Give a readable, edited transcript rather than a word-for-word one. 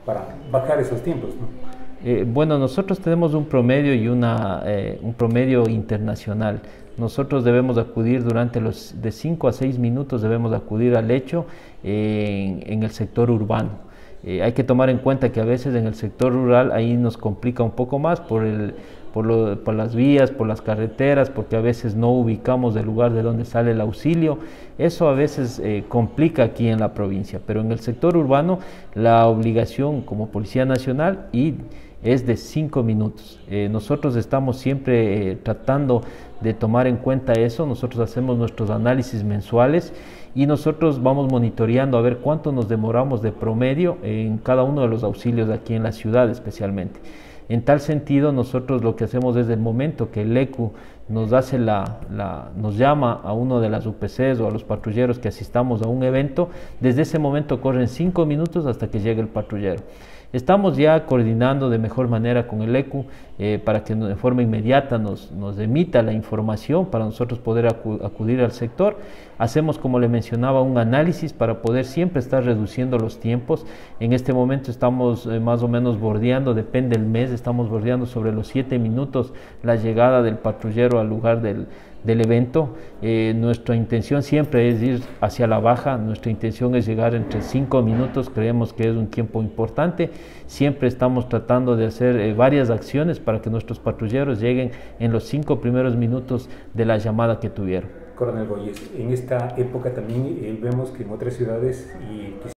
para bajar esos tiempos, ¿no? Bueno, nosotros tenemos un promedio y un promedio internacional. Nosotros debemos acudir durante los de 5 a 6 minutos, debemos acudir al hecho en el sector urbano. Hay que tomar en cuenta que a veces en el sector rural ahí nos complica un poco más por las vías, por las carreteras, porque a veces no ubicamos el lugar de donde sale el auxilio. Eso a veces complica aquí en la provincia, pero en el sector urbano la obligación como Policía Nacional es de 5 minutos. Nosotros estamos siempre tratando de tomar en cuenta eso. Nosotros hacemos nuestros análisis mensuales y nosotros vamos monitoreando a ver cuánto nos demoramos de promedio en cada uno de los auxilios aquí en la ciudad especialmente. En tal sentido, nosotros lo que hacemos desde el momento que el ECU nos nos llama a uno de las UPCs o a los patrulleros que asistamos a un evento, desde ese momento corren 5 minutos hasta que llegue el patrullero. Estamos ya coordinando de mejor manera con el ECU para que de forma inmediata nos emita la información para nosotros poder acudir al sector. Hacemos, como le mencionaba, un análisis para poder siempre estar reduciendo los tiempos. En este momento estamos más o menos bordeando, depende del mes, estamos bordeando sobre los 7 minutos la llegada del patrullero al lugar del evento. Nuestra intención siempre es ir hacia la baja, nuestra intención es llegar entre 5 minutos, creemos que es un tiempo importante. Siempre estamos tratando de hacer varias acciones para que nuestros patrulleros lleguen en los 5 primeros minutos de la llamada que tuvieron. Coronel Boyes, en esta época también vemos que en otras ciudades y